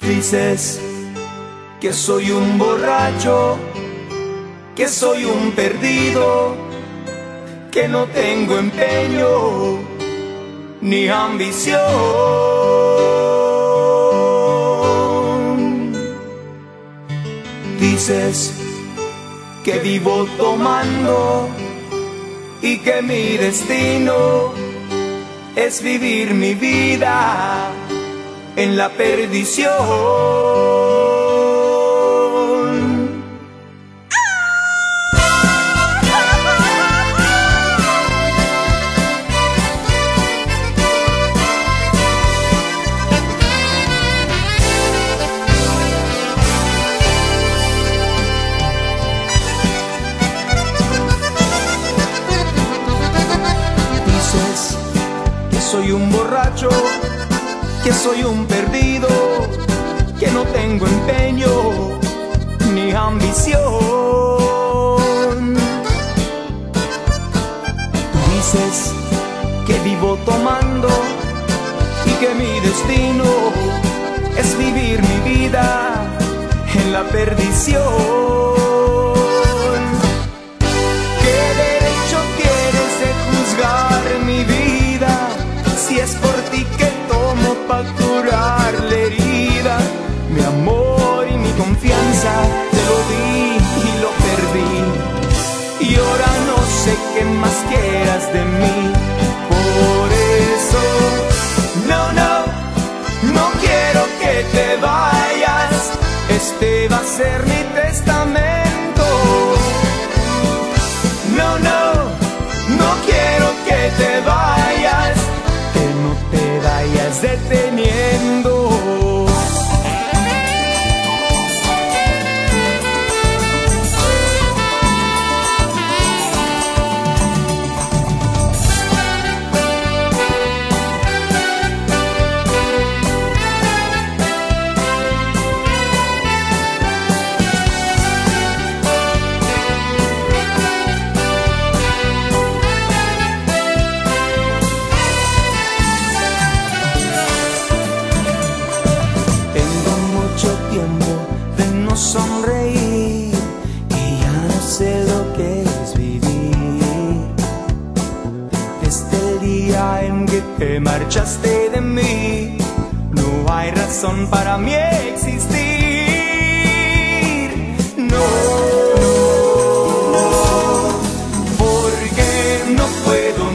Dices que soy un borracho, que soy un perdido, que no tengo empeño ni ambición. Dices que vivo tomando y que mi destino es vivir mi vida en la perdición. Dices que soy un borracho, que soy un perdido, que no tengo empeño ni ambición. Dices que vivo tomando y que mi destino es vivir mi vida en la perdición. ¿Qué derecho tienes de juzgar mi vida si es por ti que tomo pa' curar la herida? Mi amor y mi confianza te lo di y lo perdí, y ahora no sé qué más quieras de mí. Por eso, no quiero que te vayas. Este va a ser mi testamento. No quiero que te vayas, que no te vayas deteniendo. Sonreír y ya no sé lo que es vivir. Desde el día en que te marchaste de mí, no hay razón para mí existir. No, porque no puedo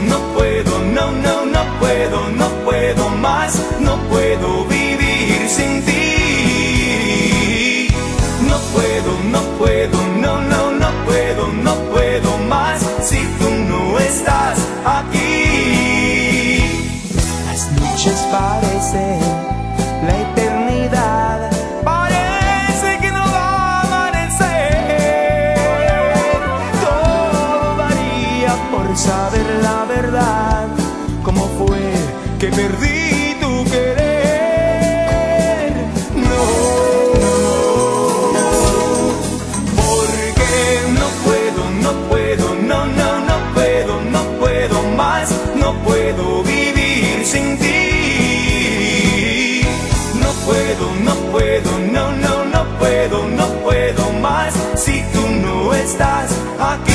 más, no puedo vivir sin ti. No puedo más si tú no estás aquí. Las noches parecen la eternidad, parece que no va a amanecer. Todo daría por saber la verdad, cómo fue que perdí tu querer. No puedo vivir sin ti. No puedo más si tú no estás aquí.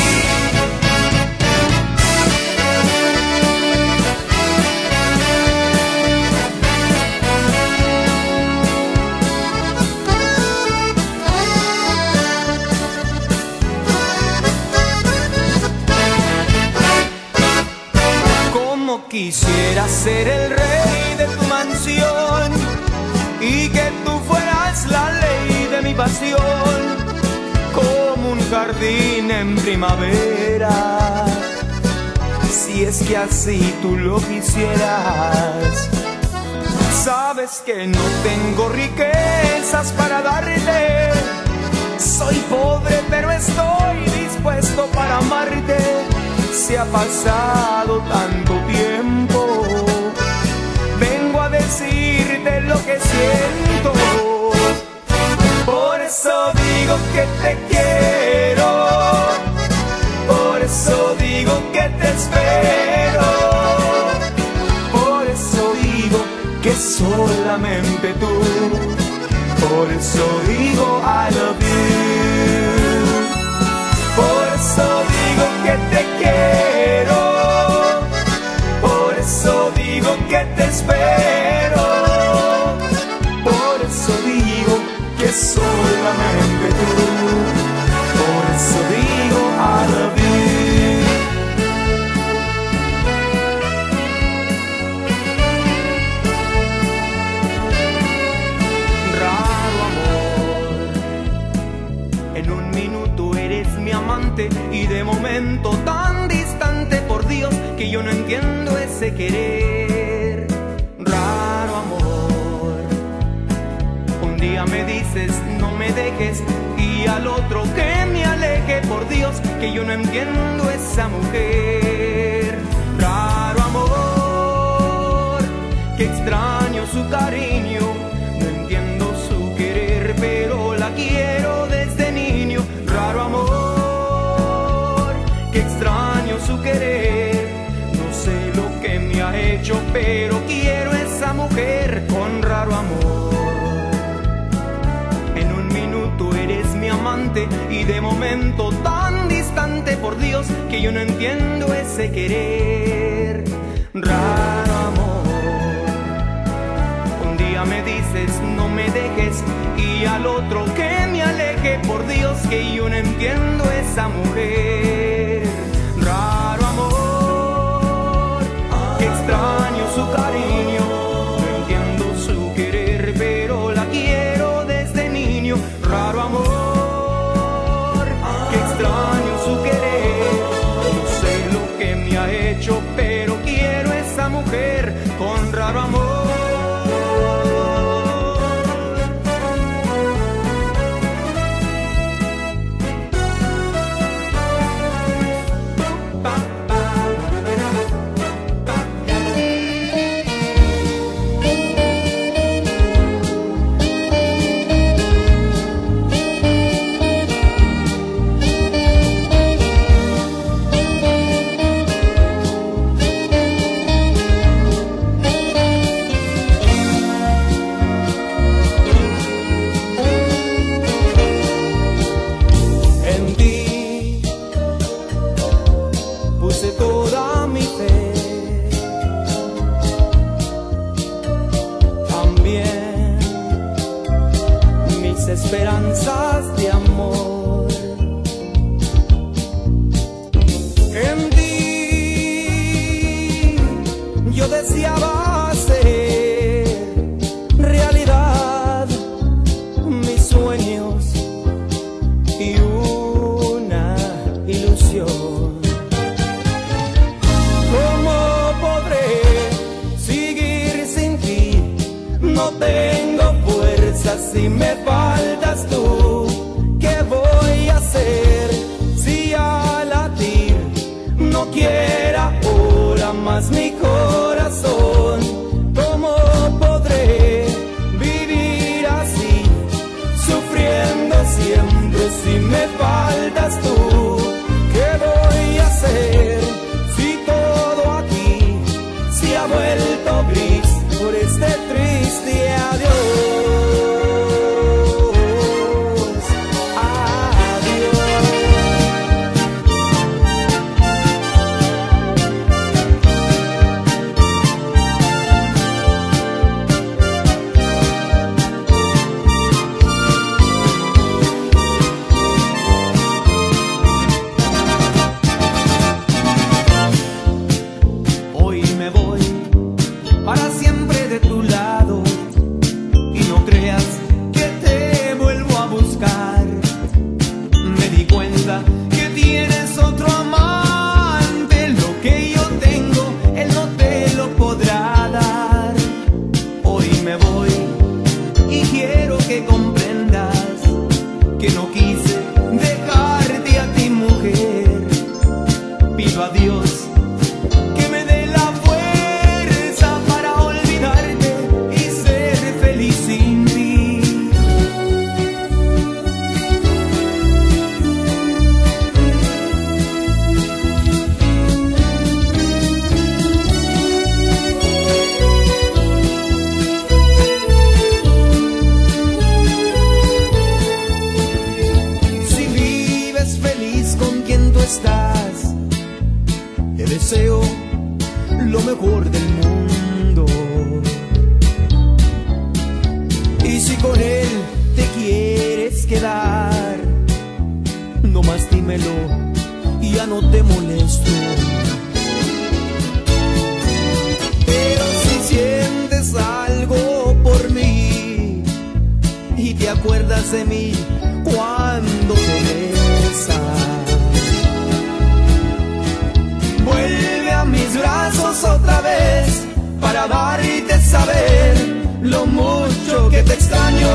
Quisiera ser el rey de tu mansión y que tú fueras la ley de mi pasión, como un jardín en primavera, si es que así tú lo quisieras. Sabes que no tengo riquezas para darte, soy pobre pero estoy dispuesto para amarte. Se ha pasado tanto tiempo, vengo a decirte lo que siento. Por eso digo que te quiero, por eso digo que te espero, por eso digo que solamente tú Por eso digo I love you. Por eso digo que te quiero. Por eso digo que te espero. Por eso digo que solamente tú. Por eso digo I love you. Raro amor, en un minuto eres mi amante y de momento tan distante, por Dios, que yo no entiendo ese querer. Raro amor, un día me dices no me dejes y al otro que me aleje, por Dios, que yo no entiendo esa mujer. Raro amor, que extraño su cariño, no entiendo su querer, pero la quiero desde niño. Raro amor, que extraño su querer, no sé lo que me ha hecho, pero quiero esa mujer con raro amor. En un minuto eres mi amante y de momento tan distante, por Dios, que yo no entiendo ese querer. Raro amor, un día me dices no me dejes y al otro que me aleje, por Dios, que yo no entiendo esa mujer. Raro amor, que extraño su cariño, no entiendo su querer, pero la quiero desde niño. Raro amor, que extraño su querer, no sé lo que me ha hecho, pero quiero esa mujer con raro amor. Esperanzas de amor en ti, yo deseaba hacer realidad mis sueños y una ilusión. ¿Cómo podré seguir sin ti? No tengo fuerzas si me faltas tú. ¿Qué voy a hacer si al latir no quiera ahora más mi corazón? ¿Cómo podré vivir así, sufriendo siempre si me faltas tú? ¿Qué voy a hacer si todo aquí se ha vuelto gris por este triste adiós? deseo lo mejor del mundo. Y si con él te quieres quedar, nomás dímelo y ya no te molesto. Pero si sientes algo por mí y te acuerdas de mí cuando te besas, vuelve a mis brazos otra vez para darte saber lo mucho que te extraño.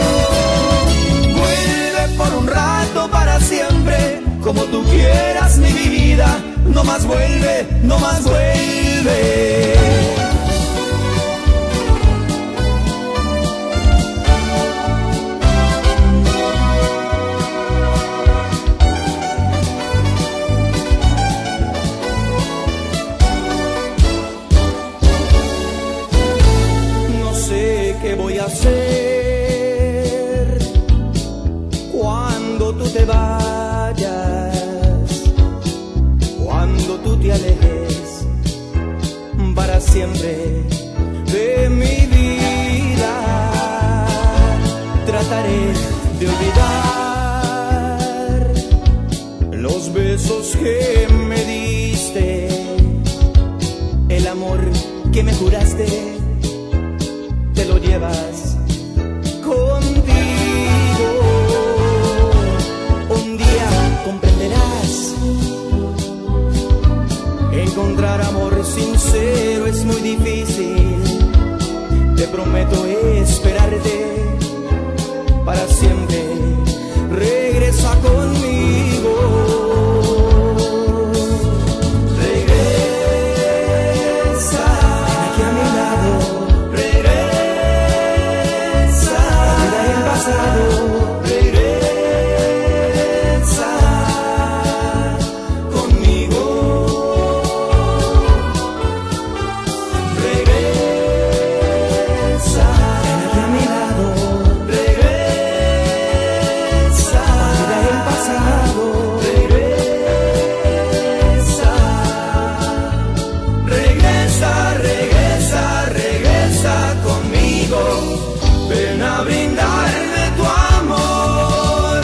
Vuelve por un rato para siempre, como tú quieras mi vida. No más vuelve, no más vuelve. ¿Qué voy a hacer cuando tú te vayas, cuando tú te alejes para siempre de mi vida? Trataré de olvidar los besos que me diste, el amor que me juraste. Te lo llevas contigo. Un día comprenderás, encontrar amor sincero es muy difícil. Te prometo esperarte para siempre. Regresa conmigo. Regresa aquí a mi lado. Regresa conmigo. Regresa aquí a mi lado. Regresa, olvida el pasado. Regresa, regresa, regresa, regresa conmigo. Ven a brindarme tu amor.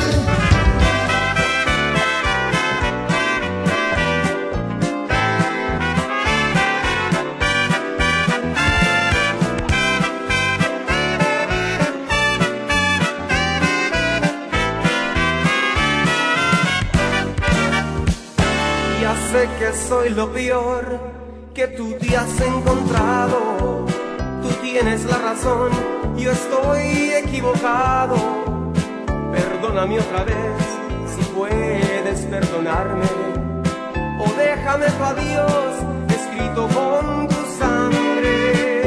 Ya sé que soy lo peor que tú te has encontrado. Tú tienes la razón, yo estoy equivocado. Perdóname otra vez, si puedes perdonarme. O déjame tu adiós escrito con tu sangre.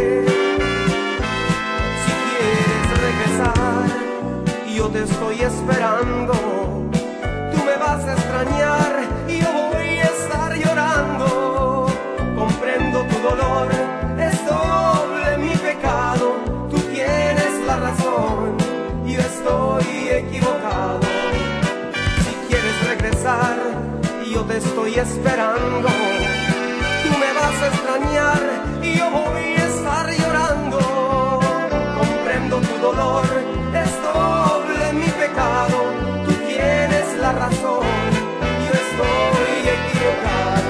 Si quieres regresar, yo te estoy esperando. Tú me vas a extrañar y yo voy a estar llorando. Comprendo tu dolor, es doble mi pecado. Tú tienes la razón, yo estoy equivocado. Si quieres regresar, yo te estoy esperando. Tú me vas a extrañar y yo voy a estar llorando. Comprendo tu dolor, es doble mi pecado. Tú tienes la razón, yo estoy equivocado.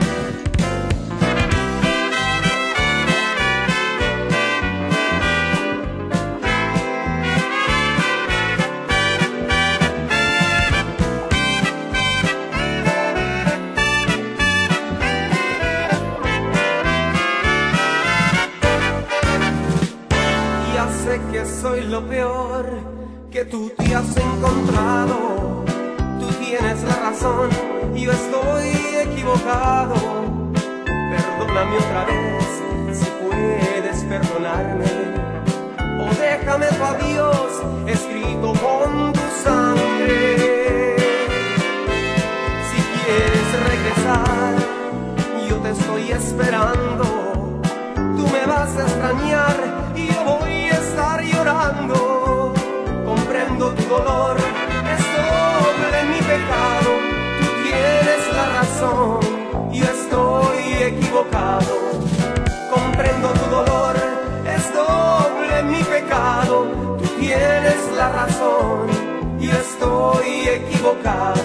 Sé que soy lo peor que tú te has encontrado. Tú tienes la razón, yo estoy equivocado. Perdóname otra vez, si puedes perdonarme. O déjame tu adiós escrito con tu sangre. Si quieres regresar, yo te estoy esperando. Tú me vas a extrañar y yo voy a estar llorando. Comprendo tu dolor, es doble mi pecado. Tú tienes la razón, yo estoy equivocado. Comprendo tu dolor, es doble mi pecado. Tú tienes la razón, yo estoy equivocado.